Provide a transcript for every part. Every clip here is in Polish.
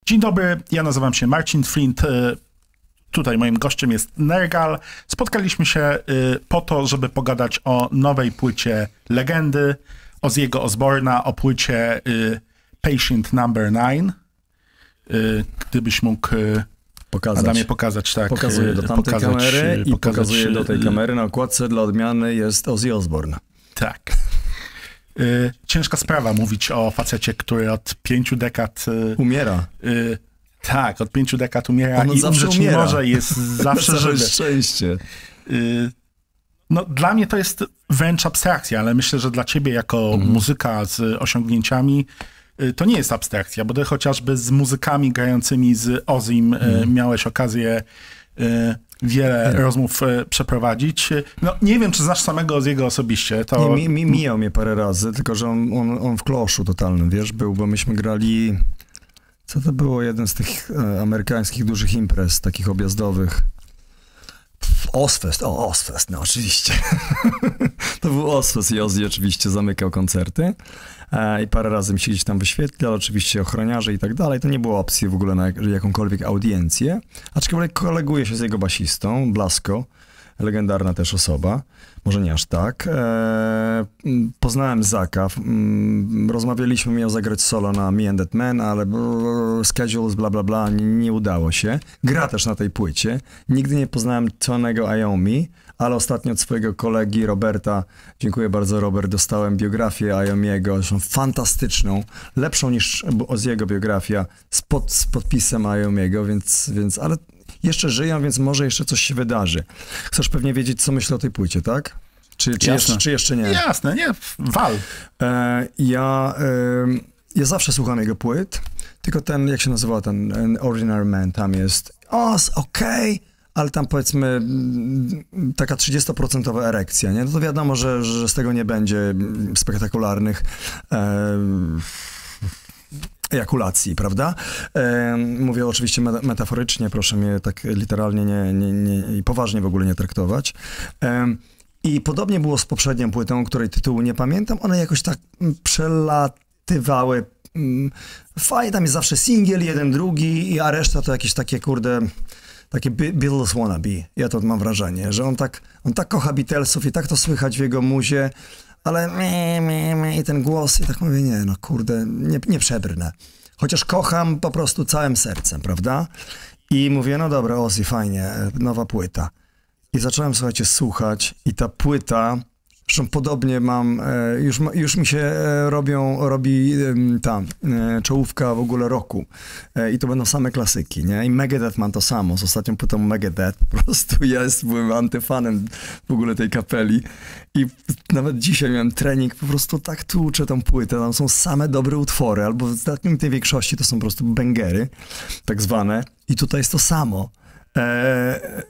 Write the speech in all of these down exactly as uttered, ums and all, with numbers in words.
Dzień dobry, ja nazywam się Marcin Flint. Tutaj moim gościem jest Nergal. Spotkaliśmy się po to, żeby pogadać o nowej płycie legendy Ozzy'ego Osbourne'a, o płycie Patient Number Nine. Gdybyś mógł pokazać. Adamie pokazać, tak. Pokazuję do tamtej pokazać, kamery i pokazać, pokazuję do tej kamery. Na okładce dla odmiany jest Ozzy Osbourne. Tak. Ciężka sprawa mówić o facecie, który od pięciu dekad... Umiera. Y, tak, od pięciu dekad umiera On i zawsze umrzeć umiera. nie może i jest zawsze Całe żywy. szczęście. Y, no, dla mnie to jest wręcz abstrakcja, ale myślę, że dla ciebie jako Mhm. muzyka z osiągnięciami y, to nie jest abstrakcja, bo ty chociażby z muzykami grającymi z Ozzym y, miałeś okazję y, wiele Nie. rozmów y, przeprowadzić. No, nie wiem, czy znasz samego Ozzy'ego osobiście. To... Nie, mi, mi, mijał mnie parę razy, tylko że on, on, on w kloszu totalnym, wiesz, był, bo myśmy grali... Co to było? Jeden z tych e, amerykańskich dużych imprez, takich objazdowych. Ozfest, o Ozfest, no oczywiście. To był Ozfest i Ozzy oczywiście zamykał koncerty e, i parę razy mi się gdzieś tam wyświetlił, oczywiście ochroniarze i tak dalej. To nie było opcji w ogóle na jak, jakąkolwiek audiencję, aczkolwiek koleguję się z jego basistą, Blasko, legendarna też osoba. Może nie aż tak. Eee, poznałem Zaka, mm, rozmawialiśmy, miał zagrać solo na Me and That Man, ale brrr, schedules, bla bla bla, nie, nie udało się. Gra też na tej płycie. Nigdy nie poznałem Tonego Iommi, ale ostatnio od swojego kolegi Roberta, dziękuję bardzo Robert, dostałem biografię Iommiego, zresztą fantastyczną, lepszą niż Ozzy'ego biografia, z, pod, z podpisem Iommiego, więc, więc, ale jeszcze żyją, więc może jeszcze coś się wydarzy. Chcesz pewnie wiedzieć, co myślę o tej płycie, tak? Czy, czy, jeszcze, czy jeszcze nie? Jasne, nie, wal. E, ja, e, ja zawsze słucham jego płyt, tylko ten, jak się nazywa ten, ten Ordinary Man, tam jest os, okej, okay, ale tam powiedzmy m, taka trzydziestoprocentowa erekcja, nie? No to wiadomo, że, że z tego nie będzie spektakularnych e, ejakulacji, prawda? E, mówię oczywiście meta metaforycznie, proszę mnie tak literalnie nie, nie, nie, i poważnie w ogóle nie traktować. E, I podobnie było z poprzednią płytą, której tytułu nie pamiętam, one jakoś tak przelatywały. Fajnie, tam jest zawsze singiel, jeden, drugi, a reszta to jakieś takie, kurde, takie Beatles wannabe. Ja to mam wrażenie, że on tak, on tak kocha Beatlesów i tak to słychać w jego muzie, ale me, me, me, i ten głos, i tak mówię, nie, no kurde, nie, nie przebrnę. Chociaż kocham po prostu całym sercem, prawda? I mówię, no dobra, Ozzy, fajnie, nowa płyta. I zacząłem, słuchajcie, słuchać i ta płyta, zresztą podobnie mam, e, już, już mi się e, robią, robi e, ta e, czołówka w ogóle roku e, i to będą same klasyki, nie? I Megadeth mam to samo, z ostatnią płytą Megadeth, po prostu ja jest, byłem antyfanem w ogóle tej kapeli i nawet dzisiaj miałem trening, po prostu tak tłuczę tą płytę, tam są same dobre utwory, albo w znakomitej większości to są po prostu bangery, tak zwane, i tutaj jest to samo. E,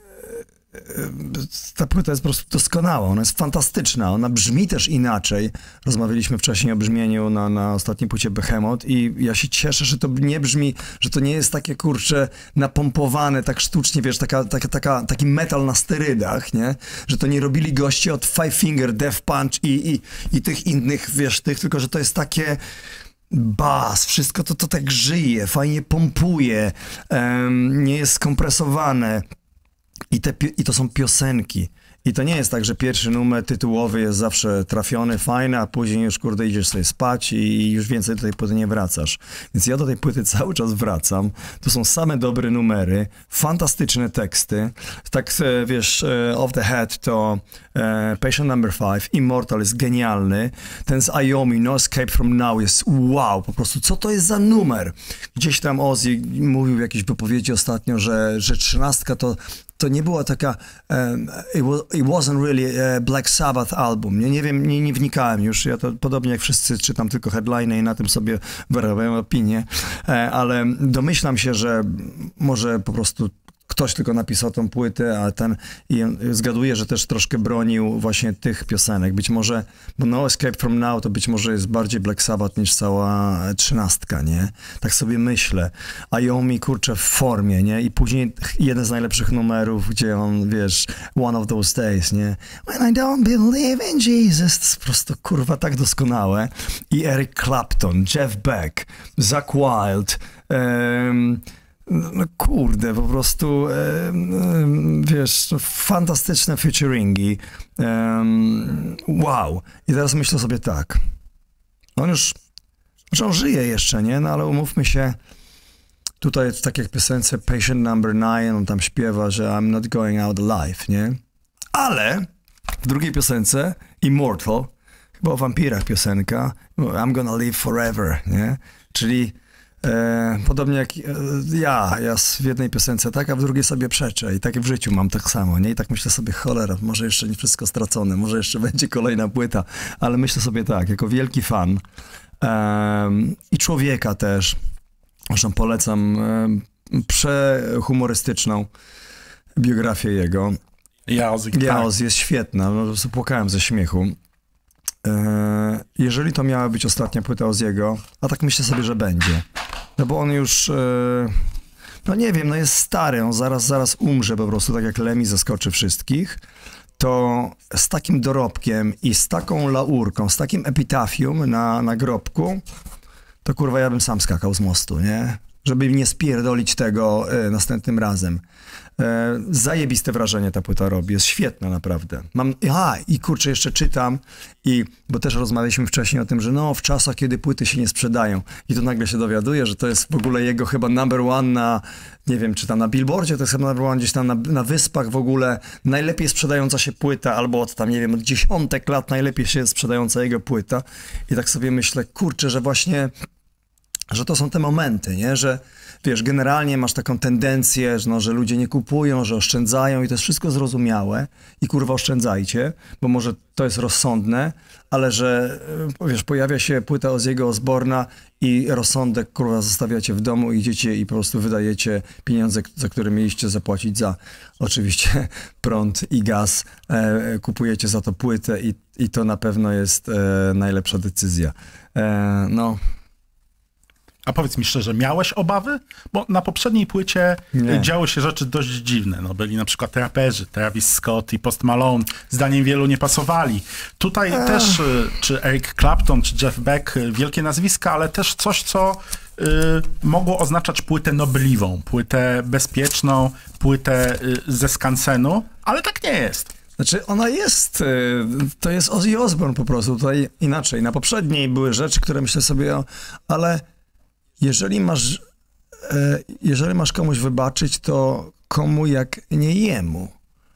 Ta płyta jest po prostu doskonała, ona jest fantastyczna, ona brzmi też inaczej. Rozmawialiśmy wcześniej o brzmieniu na, na ostatniej płycie Behemoth i ja się cieszę, że to nie brzmi, że to nie jest takie, kurcze, napompowane tak sztucznie, wiesz, taka, taka, taka, taki metal na sterydach, nie? Że to nie robili goście od Five Finger, Death Punch i, i, i tych innych, wiesz, tych, tylko że to jest takie... bas, wszystko to, to tak żyje, fajnie pompuje, um, nie jest skompresowane. I, te, I to są piosenki. I to nie jest tak, że pierwszy numer tytułowy jest zawsze trafiony, fajny, a później już, kurde, idziesz sobie spać i już więcej do tej płyty nie wracasz. Więc ja do tej płyty cały czas wracam. To są same dobre numery, fantastyczne teksty. Tak, wiesz, Off the Head to e, Patient Number Five, Immortal jest genialny. Ten z Iommi, No Escape From Now jest wow, po prostu co to jest za numer? Gdzieś tam Ozzy mówił w jakiejś wypowiedzi ostatnio, że, że trzynastka to to nie była taka, um, it, was, it wasn't really a Black Sabbath album. Nie, nie wiem, nie, nie wnikałem już. Ja to podobnie jak wszyscy czytam tylko headline i na tym sobie wyrabiam opinię, e, ale domyślam się, że może po prostu ktoś tylko napisał tą płytę, a ten i zgaduję, że też troszkę bronił właśnie tych piosenek. Być może, bo No Escape From Now to być może jest bardziej Black Sabbath niż cała trzynastka, nie? Tak sobie myślę. A Yomi, kurczę, w formie, nie? I później jeden z najlepszych numerów, gdzie on, wiesz, One of Those Days, nie? When I don't believe in Jesus. To jest po prostu, kurwa, tak doskonałe. I Eric Clapton, Jeff Beck, Zakk Wylde, um, no kurde, po prostu, um, wiesz, fantastyczne featuringi. Um, wow. I teraz myślę sobie tak. On już, że on żyje jeszcze, nie? No ale umówmy się, tutaj tak jak w piosence Patient Number Nine, on tam śpiewa, że I'm not going out alive, nie? Ale w drugiej piosence, Immortal, chyba o wampirach piosenka, I'm gonna live forever, nie? Czyli e, podobnie jak e, ja, ja w jednej piosence tak, a w drugiej sobie przeczę i tak w życiu mam tak samo, nie? I tak myślę sobie, cholera, może jeszcze nie wszystko stracone, może jeszcze będzie kolejna płyta, ale myślę sobie tak, jako wielki fan e, i człowieka też, zresztą polecam e, przehumorystyczną biografię jego. Jaoz, Jaoz jest świetna, no, po prostu płakałem ze śmiechu. E, jeżeli to miała być ostatnia płyta Ozziego, a tak myślę sobie, że będzie. No bo on już, e, no nie wiem, no jest stary, on zaraz, zaraz umrze po prostu, tak jak Lemmy zaskoczy wszystkich. To z takim dorobkiem i z taką laurką, z takim epitafium na nagrobku, to kurwa ja bym sam skakał z mostu, nie? Żeby nie spierdolić tego e, następnym razem. E, zajebiste wrażenie ta płyta robi, jest świetna naprawdę. Mam, aha, i kurczę, jeszcze czytam, i, bo też rozmawialiśmy wcześniej o tym, że no w czasach, kiedy płyty się nie sprzedają, i tu nagle się dowiaduję, że to jest w ogóle jego chyba number one na, nie wiem, czy tam na Billboardzie, to jest chyba number one gdzieś tam na, na Wyspach w ogóle, najlepiej sprzedająca się płyta, albo od tam, nie wiem, od dziesiątek lat najlepiej się sprzedająca jego płyta. I tak sobie myślę, kurczę, że właśnie że to są te momenty, nie? Że wiesz, generalnie masz taką tendencję, że, no, że ludzie nie kupują, że oszczędzają i to jest wszystko zrozumiałe i kurwa oszczędzajcie, bo może to jest rozsądne, ale że wiesz, pojawia się płyta Ozziego Osborna i rozsądek kurwa zostawiacie w domu, idziecie i po prostu wydajecie pieniądze, za które mieliście zapłacić za oczywiście prąd i gaz, e, kupujecie za to płytę i, i to na pewno jest e, najlepsza decyzja. E, no... A powiedz mi szczerze, miałeś obawy? Bo na poprzedniej płycie nie. działy się rzeczy dość dziwne. No, byli na przykład raperzy, Travis Scott i Post Malone. Zdaniem wielu nie pasowali. Tutaj Ech. też czy Eric Clapton, czy Jeff Beck, wielkie nazwiska, ale też coś, co y, mogło oznaczać płytę nobliwą, płytę bezpieczną, płytę y, ze skansenu, ale tak nie jest. Znaczy, ona jest, to jest Ozzy Osbourne po prostu, tutaj inaczej. Na poprzedniej były rzeczy, które myślę sobie, o, ale jeżeli masz, jeżeli masz komuś wybaczyć, to komu jak nie jemu.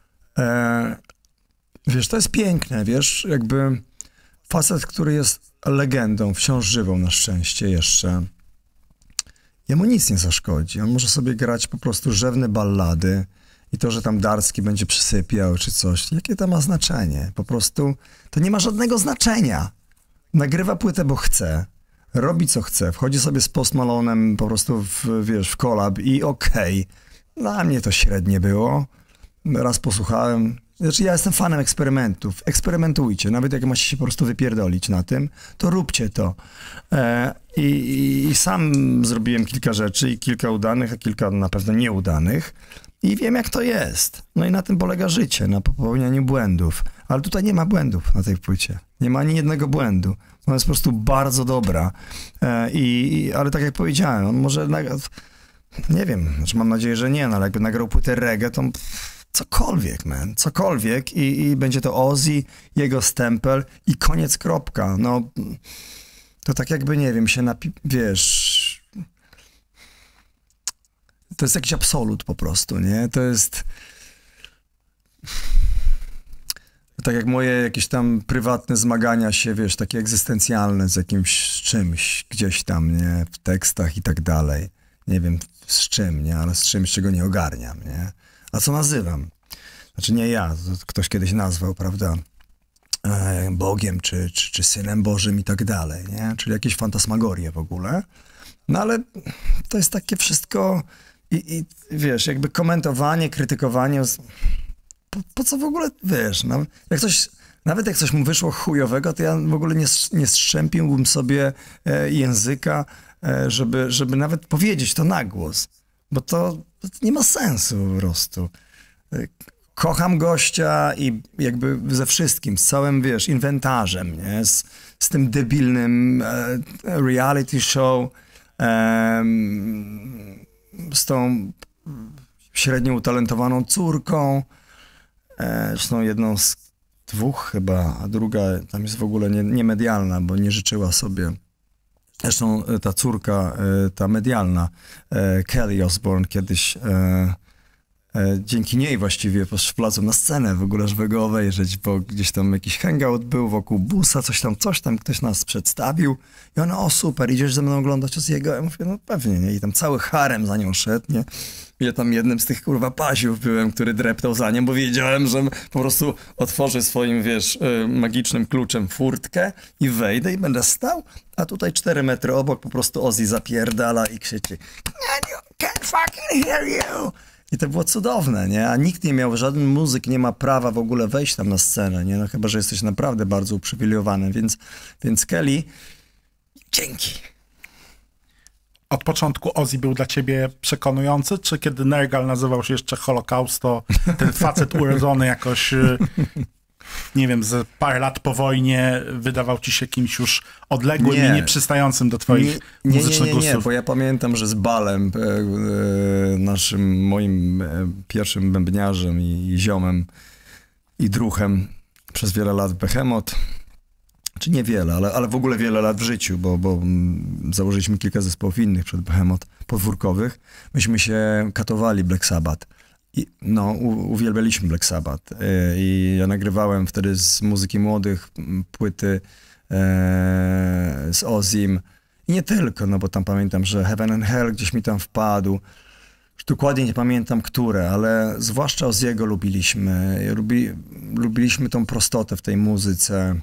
Wiesz, to jest piękne, wiesz, jakby facet, który jest legendą, wciąż żywą na szczęście jeszcze, jemu nic nie zaszkodzi. On może sobie grać po prostu rzewne ballady i to, że tam Darski będzie przysypiał czy coś, jakie to ma znaczenie? Po prostu to nie ma żadnego znaczenia. Nagrywa płytę, bo chce. Robi co chce, wchodzi sobie z Post Malone'em po prostu w, wiesz, w collab i okej. Okay. Dla mnie to średnie było. Raz posłuchałem. Znaczy ja jestem fanem eksperymentów. Eksperymentujcie. Nawet jak macie się po prostu wypierdolić na tym, to róbcie to. E, i, i, I sam zrobiłem kilka rzeczy i kilka udanych, a kilka na pewno nieudanych. I wiem, jak to jest. No i na tym polega życie, na popełnianiu błędów. Ale tutaj nie ma błędów na tej płycie. Nie ma ani jednego błędu. Ona jest po prostu bardzo dobra. E, i, ale tak jak powiedziałem, on może... Nie wiem, znaczy mam nadzieję, że nie, no ale jakby nagrał płytę reggae, to cokolwiek, man, cokolwiek i, i będzie to Ozzy, jego stempel i koniec, kropka. No, to tak jakby, nie wiem, się napi... wiesz... To jest jakiś absolut po prostu, nie? To jest... Tak jak moje jakieś tam prywatne zmagania się, wiesz, takie egzystencjalne z jakimś czymś gdzieś tam, nie? W tekstach i tak dalej. Nie wiem z czym, nie? Ale z czymś, czego nie ogarniam, nie? A co nazywam? Znaczy nie ja, ktoś kiedyś nazwał, prawda? E, Bogiem, czy, czy, czy Synem Bożym i tak dalej, nie? Czyli jakieś fantasmagorie w ogóle. No ale to jest takie wszystko... i, i wiesz, jakby komentowanie, krytykowanie, po, po co w ogóle, wiesz, no, jak coś, nawet jak coś mu wyszło chujowego, to ja w ogóle nie, nie strzępiłbym sobie e, języka, e, żeby, żeby nawet powiedzieć to na głos, bo to, to nie ma sensu po prostu. E, kocham gościa i jakby ze wszystkim, z całym, wiesz, inwentarzem, nie? Z, z tym debilnym e, reality show, e, z tą średnio utalentowaną córką, e, zresztą jedną z dwóch chyba, a druga tam jest w ogóle nie, niemedialna, bo nie życzyła sobie. Zresztą ta córka, e, ta medialna, e, Kelly Osbourne, kiedyś e, e, dzięki niej właściwie wlazłem na scenę w ogóle, żeby go obejrzeć, bo gdzieś tam jakiś hangout był wokół busa, coś tam, coś tam, ktoś nas przedstawił i ona, o super, idziesz ze mną oglądać Ozzy'ego? Ja mówię, no pewnie, nie? I tam cały harem za nią szedł, nie? Ja tam jednym z tych, kurwa, pasiów byłem, który dreptał za nią, bo wiedziałem, że po prostu otworzę swoim, wiesz, magicznym kluczem furtkę i wejdę i będę stał, a tutaj cztery metry obok po prostu Ozzy zapierdala i krzyczy can't fucking hear you! I to było cudowne, nie? A nikt nie miał, żaden muzyk nie ma prawa w ogóle wejść tam na scenę, nie? No chyba, że jesteś naprawdę bardzo uprzywilejowany, więc, więc Kelly, dzięki. Od początku Ozzy był dla ciebie przekonujący, czy kiedy Nergal nazywał się jeszcze Holocaust, to ten facet urodzony jakoś, nie wiem, z parę lat po wojnie wydawał ci się kimś już odległym nie. i nieprzystającym do twoich nie, nie, muzycznych nie, nie, nie, gustów? Bo ja pamiętam, że z Balem, e, e, naszym, moim e, pierwszym bębniarzem i, i ziomem i druhem przez wiele lat Behemoth, czy niewiele, ale, ale w ogóle wiele lat w życiu, bo, bo założyliśmy kilka zespołów innych przed Behemoth, podwórkowych. Myśmy się katowali Black Sabbath. I, no, u, uwielbialiśmy Black Sabbath. I, I ja nagrywałem wtedy z muzyki młodych płyty e, z Ozzym. I nie tylko, no bo tam pamiętam, że Heaven and Hell gdzieś mi tam wpadł. Dokładnie nie pamiętam, które, ale zwłaszcza Ozzy'ego lubiliśmy. Lubi, lubiliśmy tą prostotę w tej muzyce.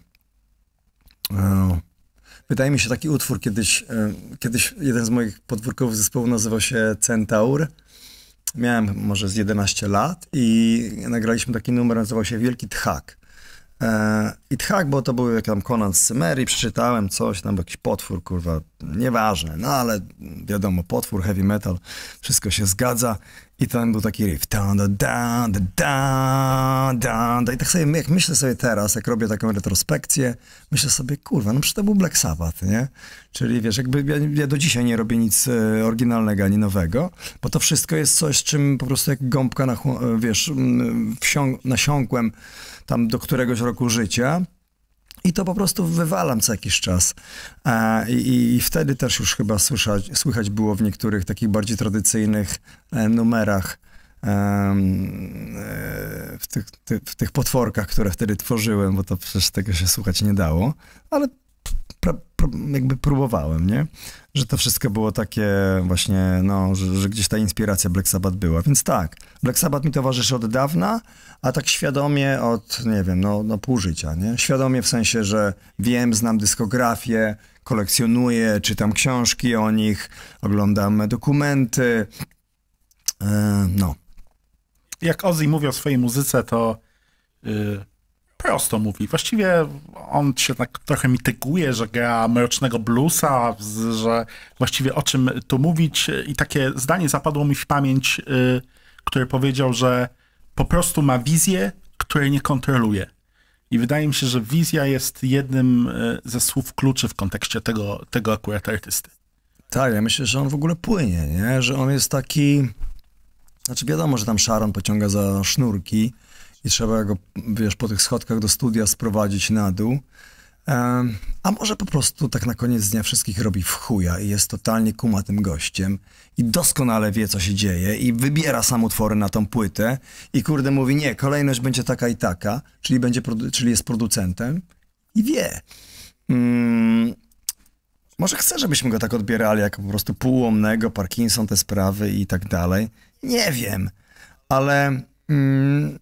Wydaje mi się, taki utwór kiedyś, kiedyś jeden z moich podwórkowych zespołów nazywał się Centaur. Miałem może z jedenaście lat i nagraliśmy taki numer, nazywał się Wielki Tchak. I Tchak, bo to był jak tam Conan z Cymerii, przeczytałem coś, tam był jakiś potwór, kurwa, nieważne, no ale wiadomo, potwór, heavy metal, wszystko się zgadza. I tam był taki riff. Da, da, da, da, da, da. I tak sobie, jak myślę sobie teraz, jak robię taką retrospekcję, myślę sobie, kurwa, no przecież to był Black Sabbath, nie? Czyli wiesz, jakby ja, ja do dzisiaj nie robię nic e, oryginalnego ani nowego, bo to wszystko jest coś, z czym po prostu jak gąbka na, wiesz, wsią- nasiąkłem tam do któregoś roku życia. I to po prostu wywalam co jakiś czas. E, i, I wtedy też już chyba słyszać, słychać było w niektórych takich bardziej tradycyjnych e, numerach, e, e, w, tych, ty, w tych potworkach, które wtedy tworzyłem, bo to przecież tego się słuchać nie dało, ale pra, pra, jakby próbowałem, nie? Że to wszystko było takie właśnie, no, że, że gdzieś ta inspiracja Black Sabbath była. Więc tak, Black Sabbath mi towarzyszy od dawna, a tak świadomie od, nie wiem, no, no pół życia, nie? Świadomie w sensie, że wiem, znam dyskografię, kolekcjonuję, czytam książki o nich, oglądam dokumenty, yy, no. Jak Ozzy mówi o swojej muzyce, to yy, prosto mówi. Właściwie on się tak trochę mityguje, że gra mrocznego bluesa, że właściwie o czym tu mówić. I takie zdanie zapadło mi w pamięć, yy, który powiedział, że po prostu ma wizję, której nie kontroluje. I wydaje mi się, że wizja jest jednym ze słów kluczy w kontekście tego, tego akurat artysty. Tak, ja myślę, że on w ogóle płynie, nie? Że on jest taki... Znaczy wiadomo, że tam Sharon pociąga za sznurki i trzeba go, wiesz, po tych schodkach do studia sprowadzić na dół. Um, a może po prostu tak na koniec dnia wszystkich robi w chuja i jest totalnie kumatym gościem i doskonale wie, co się dzieje i wybiera sam utwory na tą płytę i kurde mówi, nie, kolejność będzie taka i taka, czyli, będzie produ- czyli jest producentem i wie. Um, może chce, żebyśmy go tak odbierali jako po prostu półłomnego, Parkinson, te sprawy i tak dalej. Nie wiem, ale... Um,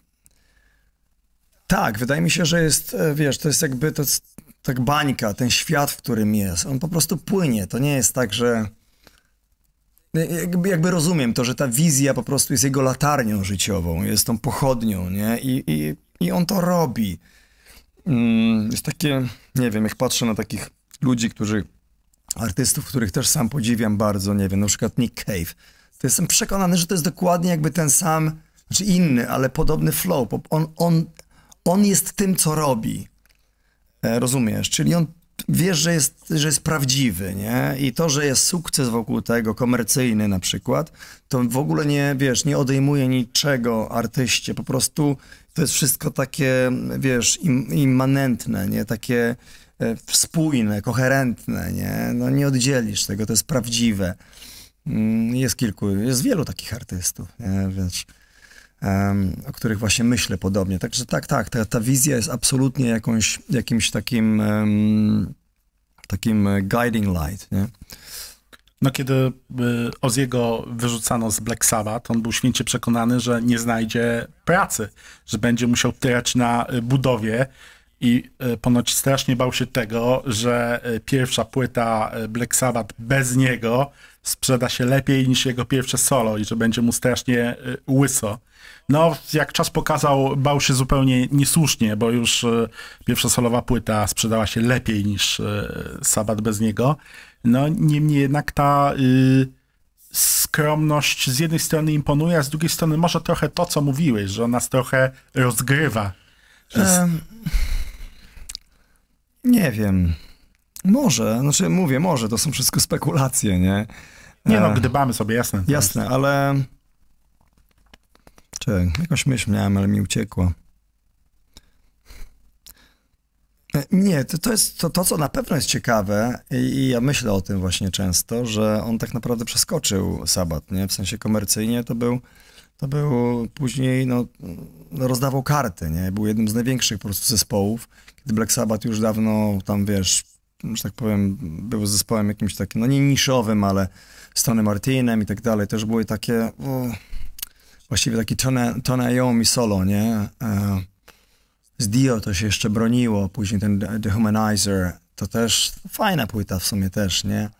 tak, wydaje mi się, że jest, wiesz, to jest jakby to jest tak bańka, ten świat, w którym jest. On po prostu płynie. To nie jest tak, że jakby, jakby rozumiem to, że ta wizja po prostu jest jego latarnią życiową, jest tą pochodnią, nie? I, i, i on to robi. Jest takie, nie wiem, jak patrzę na takich ludzi, którzy, artystów, których też sam podziwiam bardzo, nie wiem, na przykład Nick Cave, to jestem przekonany, że to jest dokładnie jakby ten sam, znaczy inny, ale podobny flow. On, on, on jest tym, co robi. E, rozumiesz? Czyli on wiesz, że jest, że jest prawdziwy, nie? I to, że jest sukces wokół tego, komercyjny na przykład, to w ogóle nie, wiesz, nie odejmuje niczego artyście. Po prostu to jest wszystko takie, wiesz, im, immanentne, nie? Takie e, spójne, koherentne, nie? No nie oddzielisz tego, to jest prawdziwe. Mm, jest kilku, jest wielu takich artystów, nie? Więc, um, o których właśnie myślę podobnie. Także tak, tak, ta, ta wizja jest absolutnie jakąś, jakimś takim, um, takim guiding light, nie? No kiedy y, Ozzy'ego wyrzucano z Black Sabbath, on był święcie przekonany, że nie znajdzie pracy, że będzie musiał tyrać na y, budowie i y, ponoć strasznie bał się tego, że y, pierwsza płyta y, Black Sabbath bez niego sprzeda się lepiej niż jego pierwsze solo i że będzie mu strasznie y, łyso. No, jak czas pokazał, bał się zupełnie niesłusznie, bo już y, pierwsza solowa płyta sprzedała się lepiej niż y, Sabbath bez niego. No, niemniej jednak ta y, skromność z jednej strony imponuje, a z drugiej strony może trochę to, co mówiłeś, że on nas trochę rozgrywa. Że... Um, nie wiem. Może, znaczy mówię, może, to są wszystko spekulacje, nie? Nie no, gdybamy sobie, jasne. Jasne, jest. Ale... Czekaj, jakąś myśl miałem, ale mi uciekła. Nie, to, to jest to, to, co na pewno jest ciekawe i, i ja myślę o tym właśnie często, że on tak naprawdę przeskoczył Sabbath, nie? W sensie komercyjnie to był, to był później, no, no, rozdawał karty, nie? Był jednym z największych po prostu zespołów, kiedy Black Sabbath już dawno tam, wiesz, że tak powiem, był zespołem jakimś takim, no nie niszowym, ale z Tony Martinem i tak dalej, też były takie, o, właściwie taki Tony, Tony Iommi solo, nie? E, Z Dio to się jeszcze broniło, później ten Dehumanizer, to też fajna płyta w sumie też, nie?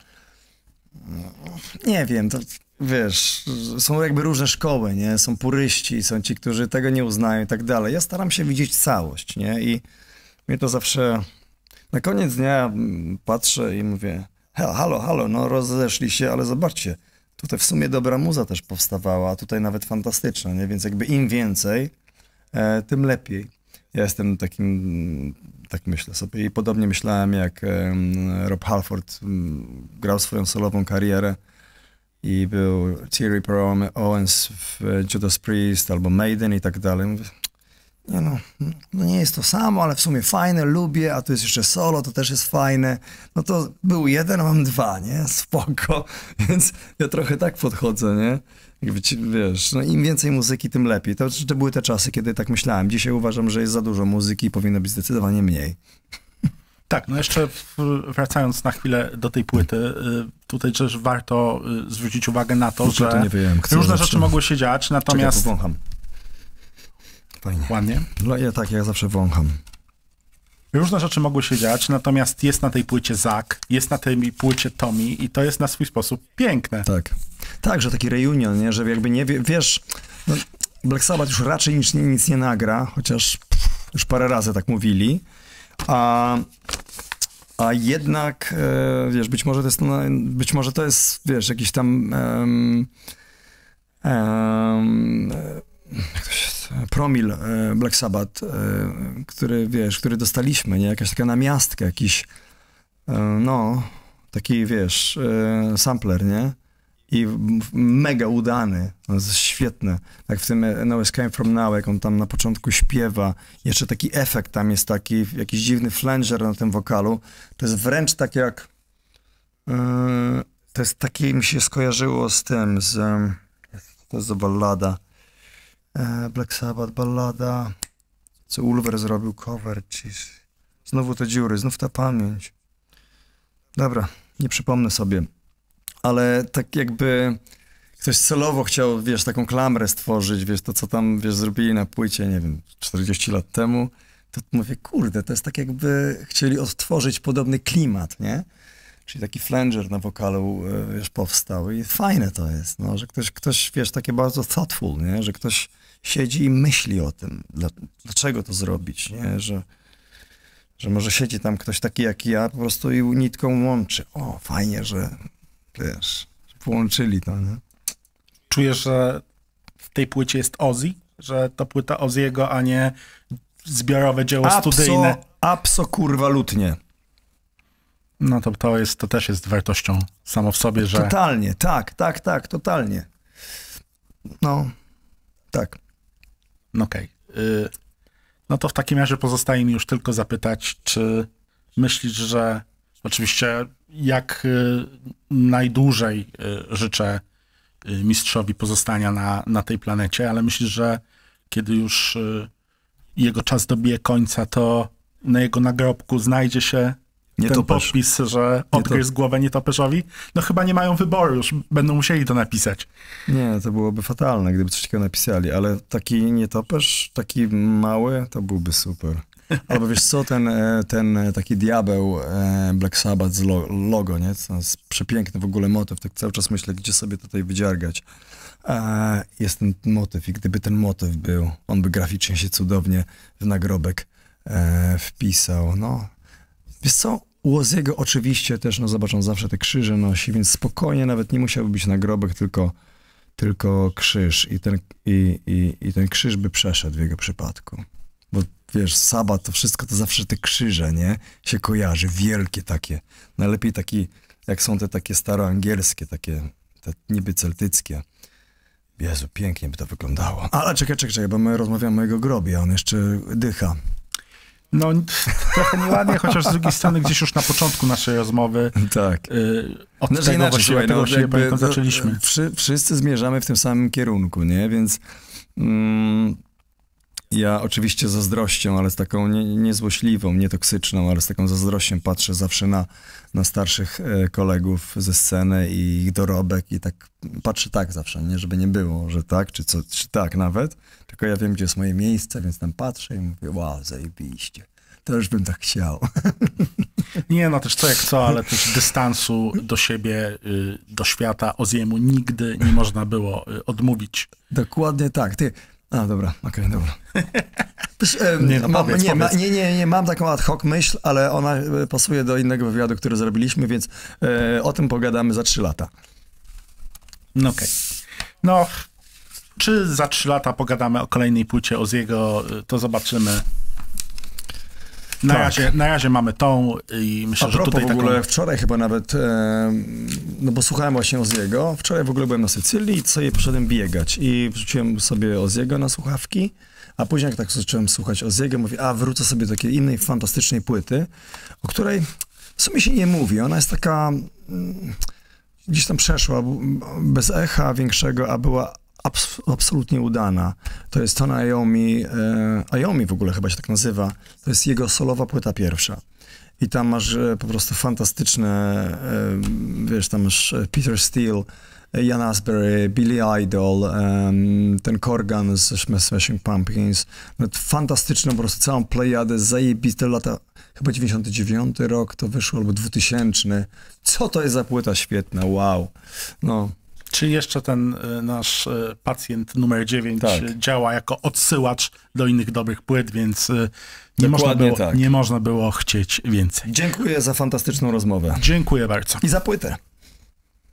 Nie wiem, to wiesz, są jakby różne szkoły, nie? Są puryści, są ci, którzy tego nie uznają i tak dalej. Ja staram się widzieć całość, nie? I mnie to zawsze, na koniec dnia patrzę i mówię, halo, halo, no rozeszli się, ale zobaczcie, tutaj w sumie dobra muza też powstawała, a tutaj nawet fantastyczna, nie? Więc jakby im więcej, e, tym lepiej. Ja jestem takim, tak myślę sobie i podobnie myślałem, jak um, Rob Halford um, grał swoją solową karierę i był Thierry Owens w Judas Priest albo Maiden i tak dalej. Mówię, nie no, no nie jest to samo, ale w sumie fajne, lubię, a tu jest jeszcze solo, to też jest fajne. No to był jeden, a mam dwa, nie? Spoko. Więc ja trochę tak podchodzę, nie? Jakby ci, wiesz, no im więcej muzyki, tym lepiej. To, to były te czasy, kiedy tak myślałem. Dzisiaj uważam, że jest za dużo muzyki i powinno być zdecydowanie mniej. Tak, no jeszcze wracając na chwilę do tej płyty, tutaj też warto zwrócić uwagę na to, że to nie wiem, różne zawsze... rzeczy mogły się dziać, natomiast... Czekaj, powącham. Fajnie. Ładnie? No ja tak, ja zawsze wącham. Różne rzeczy mogły się dziać, natomiast jest na tej płycie Zak, jest na tej płycie Tommy i to jest na swój sposób piękne. Tak. Tak, że taki reunion, nie? Że jakby nie wie, wiesz, no, Black Sabbath już raczej nic, nic nie nagra, chociaż pff, już parę razy tak mówili, a, a jednak, e, wiesz, być może to jest, no, być może to jest, wiesz, jakiś tam um, um, jak to się, promil e, Black Sabbath, e, który, wiesz, który dostaliśmy, nie? Jakaś taka namiastka, jakiś, e, no, taki, wiesz, e, sampler, nie? I mega udany, no, jest świetne. Tak w tym No Escape From Now, jak on tam na początku śpiewa, jeszcze taki efekt tam jest taki, jakiś dziwny flanger na tym wokalu, to jest wręcz tak jak, e, to jest takie, mi się skojarzyło z tym, z, to jest za ballada, Black Sabbath, ballada, co Ulver zrobił, cover, jeez. Znowu te dziury, znów ta pamięć. Dobra, nie przypomnę sobie, ale tak jakby ktoś celowo chciał, wiesz, taką klamrę stworzyć, wiesz, to co tam, wiesz, zrobili na płycie, nie wiem, czterdzieści lat temu, to mówię, kurde, to jest tak jakby chcieli odtworzyć podobny klimat, nie? czyli taki flanger na wokalu, wiesz, powstał i fajne to jest, no, że ktoś, ktoś, wiesz, takie bardzo thoughtful, nie, że ktoś siedzi i myśli o tym, dlaczego to zrobić, nie, że, że może siedzi tam ktoś taki jak ja, po prostu i nitką łączy. O, fajnie, że, wiesz, połączyli to, nie? Czujesz, że w tej płycie jest Ozzy? Że to płyta Ozzy'ego, a nie zbiorowe dzieło Abso, studyjne? Abso, kurwa, lutnie. No to, to, jest, to też jest wartością samo w sobie, że... Totalnie, tak, tak, tak, totalnie. No, tak. Okej. Okay. No to w takim razie pozostaje mi już tylko zapytać, czy myślisz, że oczywiście jak y, najdłużej y, życzę y, mistrzowi pozostania na, na tej planecie, ale myślisz, że kiedy już y, jego czas dobije końca, to na jego nagrobku znajdzie się nie ten topesz. podpis, że odgryzł głowę nietoperzowi? No chyba nie mają wyboru, już będą musieli to napisać. Nie, to byłoby fatalne, gdyby coś takiego napisali, ale taki nietoperz, taki mały, to byłby super. Albo wiesz co, ten, ten taki diabeł Black Sabbath z logo, nie? To jest przepiękny w ogóle motyw, tak cały czas myślę, gdzie sobie tutaj wydziargać. Jest ten motyw i gdyby ten motyw był, on by graficznie się cudownie w nagrobek wpisał, no. Wiesz co, u Ozzy'ego oczywiście też, no zobacz, on zawsze te krzyże nosi, więc spokojnie nawet nie musiałby być nagrobek, tylko, tylko krzyż i ten, i, i, i ten krzyż by przeszedł w jego przypadku. Bo wiesz, Sabbat to wszystko to zawsze te krzyże, nie? Się kojarzy, wielkie takie. Najlepiej taki, jak są te takie staroangielskie, takie te niby celtyckie. Jezu, pięknie by to wyglądało. Ale czekaj, czekaj, czekaj, bo my rozmawiamy o jego grobie, a on jeszcze dycha. No, trochę nieładnie, chociaż z drugiej strony gdzieś już na początku naszej rozmowy tak. y, od znaczy, tego inaczej, właściwie, słuchaj, tego no, właściwie jakby, pamiętam, zaczęliśmy. Wszy, wszyscy zmierzamy w tym samym kierunku, nie? Więc mm, ja oczywiście zazdrością, ale z taką nie, niezłośliwą, nietoksyczną, ale z taką zazdrością patrzę zawsze na, na starszych e, kolegów ze sceny i ich dorobek i tak patrzę tak zawsze, nie? Żeby nie było, że tak, czy, co, czy tak nawet, tylko ja wiem, gdzie jest moje miejsce, więc tam patrzę i mówię, wow, zajebiście. To już bym tak chciał. Nie, no też co jak co, ale też dystansu do siebie, do świata Ozzy'emu nigdy nie można było odmówić. Dokładnie tak. Ty... A, dobra, okej, okay, dobra. Też, e, nie, no mam, powiedz, nie, powiedz. Ma, nie, nie, nie, mam taką ad hoc myśl, ale ona pasuje do innego wywiadu, który zrobiliśmy, więc e, o tym pogadamy za trzy lata. No okej. Okay. No, czy za trzy lata pogadamy o kolejnej płycie Ozzy'ego, to zobaczymy. Na, tak. razie, na razie mamy tą i myślę, A że tutaj w ogóle taką... wczoraj chyba nawet, e, no bo słuchałem właśnie Ozzy'ego, wczoraj w ogóle byłem na Sycylii i sobie poszedłem biegać i wrzuciłem sobie Ozzy'ego na słuchawki, a później jak tak zacząłem słuchać Ozzy'ego, mówię, a wrócę sobie do takiej innej fantastycznej płyty, o której w sumie się nie mówi, ona jest taka, mm, gdzieś tam przeszła, bez echa większego, a była Abs absolutnie udana. To jest Tony Iommi, e, Iommi w ogóle chyba się tak nazywa. To jest jego solowa płyta pierwsza. I tam masz e, po prostu fantastyczne, e, wiesz, tam masz Peter Steele, Ian Astbury, Billy Idol, e, ten Corgan z Smashing Pumpkins. No, fantastyczną po prostu całą plejadę, zajebiste lata, chyba dziewięćdziesiąty dziewiąty rok to wyszło, albo dwutysięczny. Co to jest za płyta świetna, wow. No. Czy jeszcze ten y, nasz y, pacjent numer dziewięć tak. y, działa jako odsyłacz do innych dobrych płyt, więc y, nie, można było, tak. nie można było chcieć więcej. Dziękuję za fantastyczną rozmowę. Dziękuję bardzo. I za płytę.